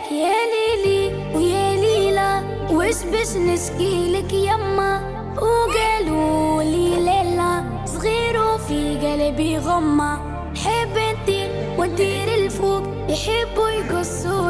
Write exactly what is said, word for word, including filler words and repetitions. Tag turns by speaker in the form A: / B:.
A: يا ليلي ويا ليلى وش بش نشكيلك يما، وقالوا لي ليلى صغير وفي قلبي غمة، حب انتي ودير الفوق يحبوا يقصوا